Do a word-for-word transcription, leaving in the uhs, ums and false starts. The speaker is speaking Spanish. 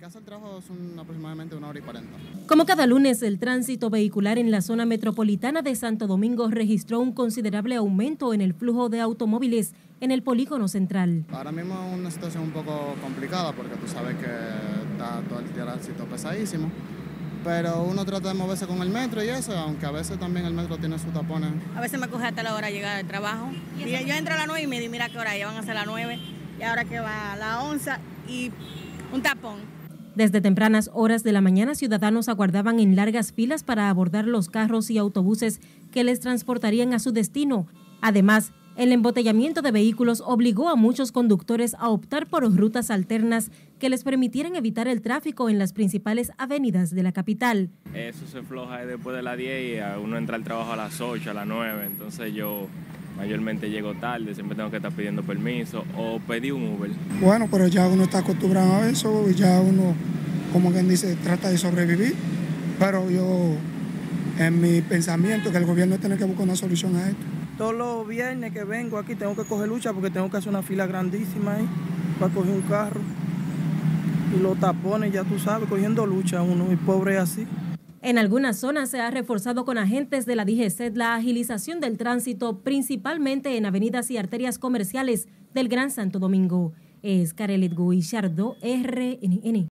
casa al trabajo son aproximadamente una hora y cuarenta. Como cada lunes, el tránsito vehicular en la zona metropolitana de Santo Domingo registró un considerable aumento en el flujo de automóviles en el polígono central. Ahora mismo es una situación un poco complicada porque tú sabes que está todo el tránsito pesadísimo, pero uno trata de moverse con el metro y eso, aunque a veces también el metro tiene sus tapones. A veces me coge hasta la hora de llegar al trabajo. Y yo entro a las nueve y me di, mira qué hora, ya van a ser las nueve y ahora que va a las once y un tapón. Desde tempranas horas de la mañana, ciudadanos aguardaban en largas filas para abordar los carros y autobuses que les transportarían a su destino. Además, el embotellamiento de vehículos obligó a muchos conductores a optar por rutas alternas que les permitieran evitar el tráfico en las principales avenidas de la capital. Eso se floja después de las diez y uno entra al trabajo a las ocho, a las nueve, entonces yo mayormente llego tarde, siempre tengo que estar pidiendo permiso o pedí un Uber. Bueno, pero ya uno está acostumbrado a eso y ya uno, como quien dice, trata de sobrevivir, pero yo, en mi pensamiento, que el gobierno tiene que buscar una solución a esto. Todos los viernes que vengo aquí tengo que coger lucha porque tengo que hacer una fila grandísima ahí para coger un carro. Y los tapones, ya tú sabes, cogiendo lucha uno y pobre así. En algunas zonas se ha reforzado con agentes de la D G C E T la agilización del tránsito, principalmente en avenidas y arterias comerciales del Gran Santo Domingo. Es Carelet Guillardo, R N N.